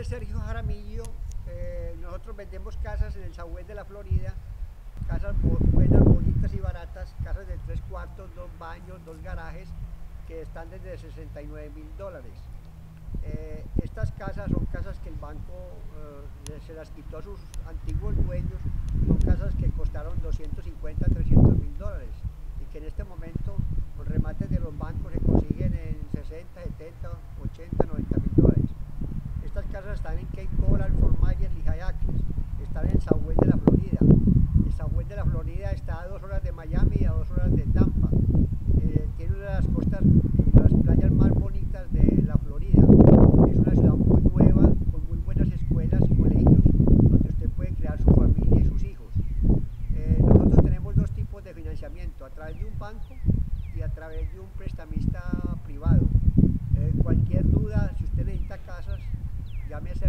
es Sergio Jaramillo. Nosotros vendemos casas en el Southwest de la Florida, casas buenas, bonitas y baratas, casas de 3 cuartos, 2 baños, 2 garajes, que están desde $69.000. Estas casas son casas que el banco se las quitó a sus antiguos dueños, son casas que costaron 250, $300.000 y que en este momento los remates de los bancos se consiguen en 60, 70, 80, $90.000. Estas casas están en Cape Coral, Fort Myers, Lehigh Acres, están en el Southwest de la Florida. El Southwest de la Florida está a 2 horas de Miami y a 2 horas de Tampa. Tiene una de las costas y las playas más bonitas de la Florida. Es una ciudad muy nueva, con muy buenas escuelas, colegios, donde usted puede crear su familia y sus hijos. Nosotros tenemos 2 tipos de financiamiento, a través de un banco y a través de un prestamista privado. Cualquier duda, si usted necesita casas, llámese